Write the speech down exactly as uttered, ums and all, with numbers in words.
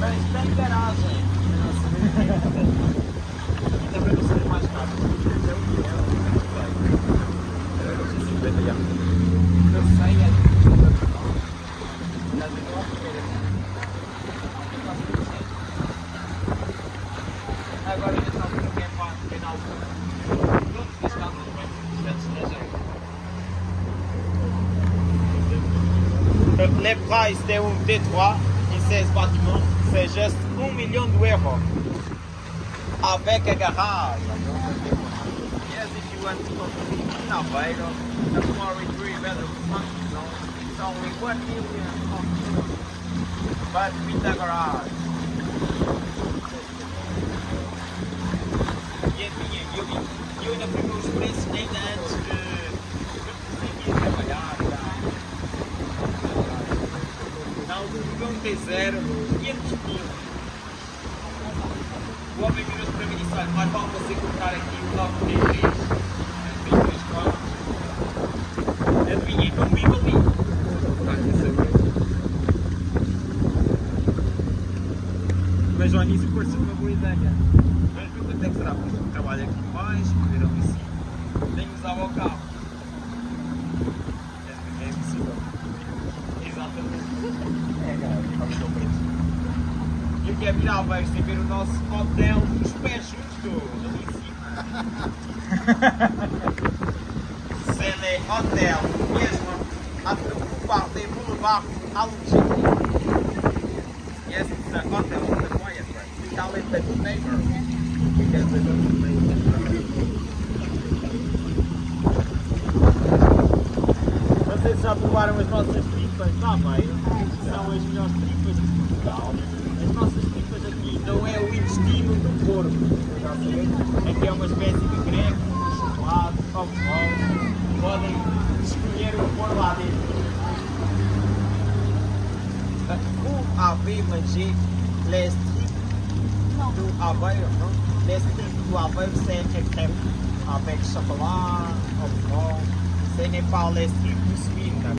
Mas tem garagem. Ainda para não ser mais caro. É o que é. Era dois e cinquenta já. Eu sei, é de agora ainda está um pouquinho para o final do mundo. Todos estamos bem. Les prices d'un T trois et seize bâtiments, c'est juste un million d'euros avec un garage. Yes, if you want to go to Aveiro, the quarry three bedroom function zone, it's only one million euros, but with the garage. E adivinha, eu, eu ainda fui ver os preços ainda antes de, de trabalhar. Um T zero, quinhentos mil. O homem virou-se para mim e disse: olha, mais vale você colocar aqui o nove T três, vinte e três quadros. Adivinha, não vivo ali. Mas ao início pareceu uma boa ideia. Mas viu quanto é que será? Porque eu trabalho aqui mais, correr ali em cima. Tenho que usar o carro. É impossível. Exatamente. E eu quero vir a Aveiro sem ver o nosso hotel dos pés justos, ali em cima. C'est le hotel, mesmo a preocupar de boulevard à logística. Yes, it's a hotel on the quiet way. We call it the good neighbor. Because the good neighbor. Vocês já provaram as nossas tripas de Aveiro? São as melhores tripas de Portugal. As nossas tripas aqui não é o intestino do porco. Aqui é uma espécie de greco, chocolate, alcohol. Podem escolher o que for lá dentro. Vous avez mangé les tripes do Aveiro, non? Les tripes do Aveiro, c'est un crêpe avec chocolat, alcohol. Ce n'est pas les tripes du Suisse.